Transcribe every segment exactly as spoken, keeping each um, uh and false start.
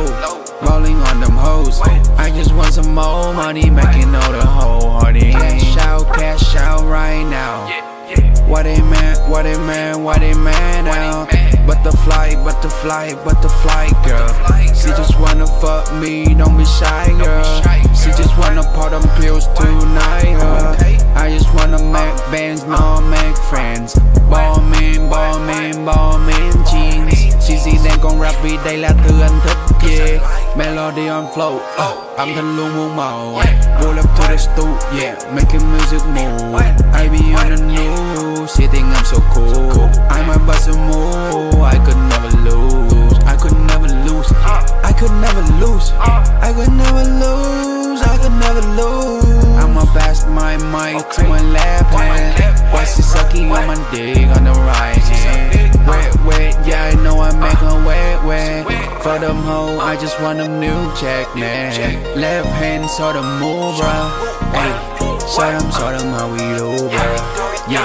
low, rolling on them hoes. I just want some more money, making all the whole hardy. Cash out, cash out right now. What a man, what a man, what a man now. Butterfly, butterfly, butterfly girl. She just wanna fuck me, don't be shy girl. She just wanna pop them pills tonight girl. I just wanna make bands, no make friends. Ball men, ball men, ball men jeans. Teezzy đang con rap vì đây là thứ anh thích yeah. Melody on flow, uh, âm thanh luôn muôn màu. Pull up to the stool, yeah, making music move. I be on the news, she think I'm so cool. I'm a bust a move, I could never lose. I could never lose, I could never lose. I could never lose, I could never lose. I'ma pass my mic to my left hand. While she sucking on my dick on the right hand. Wet, wet, yeah, I know I make her wet, wet. For them hoe, I just want them new check, man. Left hand, sort of move, bruh. Hey, show them, show them how we do, bruh. Yeah.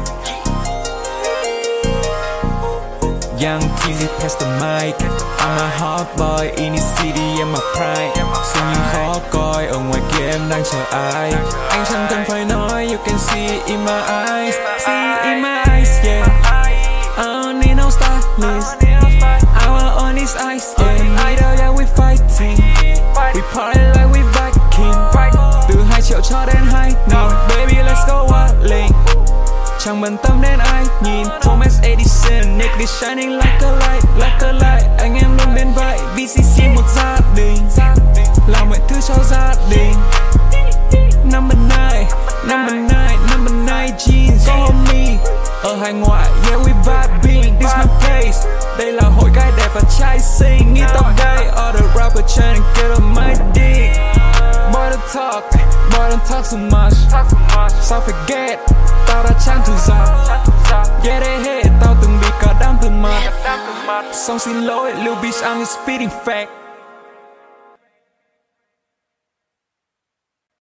Young Teezzy pass the mic. I'm a hot boy in the city, I'm a pride. Suy nhìn khó coi, ở ngoài kia em đang chờ ai. Anh chẳng cần phải nói, you can see it in my eyes. See it in my eyes, yeah. I don't need no stylist. I want on these eyes, yeah. Neither yeah, we fighting. We party like we Viking. Từ hai triệu cho đến hai nghìn. Baby, let's go wilding. Chẳng bận tâm đến ai nhìn. Thomas Edison, nigga shining like a light, like a light. Anh em luôn bên vai, vê xê xê một gia đình. Làm mọi thứ cho gia đình. Number nine, number nine, number nine jeans, go homie. Ở hải ngoại, yeah we vibing, this my place. Đây là hội gái đẹp và trai xinh. Nghĩ tóc gai, all the rapper trying to get on my dick. Boy don't talk, boy don't talk so much. Sao phải get, tao đã trang thử giặc. Yeah they hate, tao từng bị cả đám từ mặt. Xong xin lỗi, little bitch I'm just spitting fact.